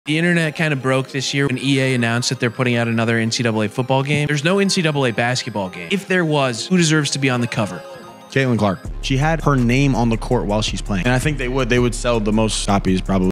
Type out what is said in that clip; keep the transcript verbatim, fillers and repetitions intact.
The internet kind of broke this year when E A announced that they're putting out another N C double A football game. There's no N C double A basketball game. If there was, who deserves to be on the cover? Caitlin Clark. She had her name on the court while she's playing. And I think they would. They would sell the most copies probably.